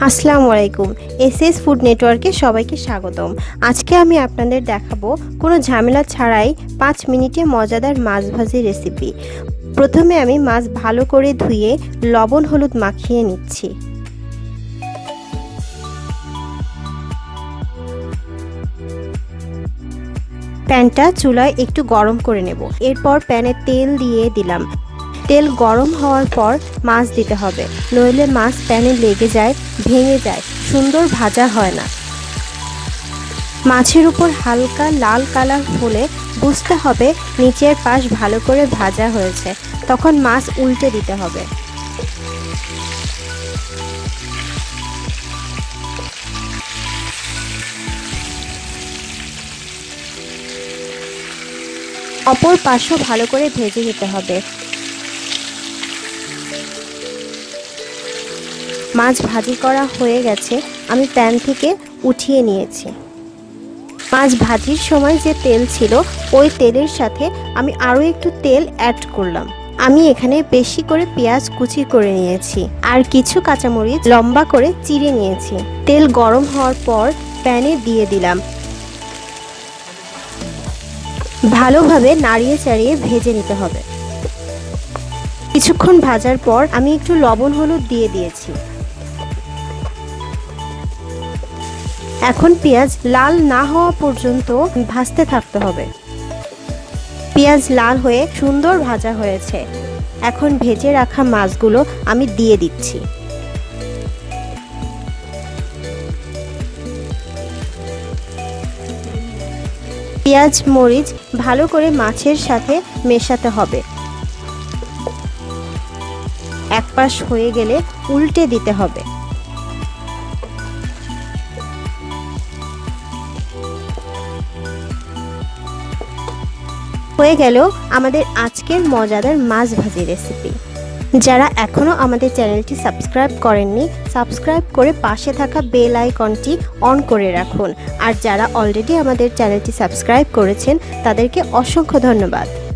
আসসালামু আলাইকুম। SS food নেটওয়ার্কে সবাইকে স্বাগতম। আজকে আমি আপনাদের দেখাবো কোনো ঝামেলা ছাড়াই 5 মিনিটে মজাদার মাছ ভাজি রেসিপি। প্রথমে আমি মাছ ভালো করে ধুয়ে লবণ হলুদ মাখিয়ে নিচ্ছি। প্যানটা চুলায় একটু গরম করে নেব। এরপর প্যানে তেল দিয়ে দিলাম। তেল গরম হওয়ার পর মাছ দিতে হবে, নইলে মাছ প্যানে লেগে যায়, ভেঙে যায়, সুন্দর ভাজা হয় না। মাছের উপর হালকা লাল কালার হলে বুঝতে হবে নিচের পাশ ভালো করে ভাজা হয়েছে, তখন মাছ উল্টে দিতে হবে। অপর পাশও ভালো করে ভেজে নিতে হবে। মাছ ভাজি করা হয়ে গেছে, আমি প্যান থেকে উঠিয়ে নিয়েছি। মাছ ভাজির সময় যে তেল ছিল ওই তেলের সাথে আমি আরও একটু তেল অ্যাড করলাম। আমি এখানে বেশি করে পেঁয়াজ কুচি করে নিয়েছি আর কিছু কাঁচামরিচ লম্বা করে চিড়ে নিয়েছি। তেল গরম হওয়ার পর প্যানে দিয়ে দিলাম। ভালোভাবে নাড়িয়ে চাড়িয়ে ভেজে নিতে হবে। কিছুক্ষণ ভাজার পর আমি একটু লবণ হলুদ দিয়ে দিয়েছি। এখন পেঁয়াজ লাল না হওয়া পর্যন্ত ভাজতে থাকতে হবে। পেঁয়াজ লাল হয়ে সুন্দর ভাজা হয়েছে। এখন ভেজে রাখা মাছগুলো আমি দিয়ে দিচ্ছি। পেঁয়াজ মরিচ ভালো করে মাছের সাথে মেশাতে হবে। এক পাশ হয়ে গেলে উল্টে দিতে হবে। হয়ে গেল আমাদের আজকের মজাদার মাছ ভাজি রেসিপি। যারা এখনও আমাদের চ্যানেলটি সাবস্ক্রাইব করেননি, সাবস্ক্রাইব করে পাশে থাকা বেল আইকনটি অন করে রাখুন। আর যারা অলরেডি আমাদের চ্যানেলটি সাবস্ক্রাইব করেছেন তাদেরকে অসংখ্য ধন্যবাদ।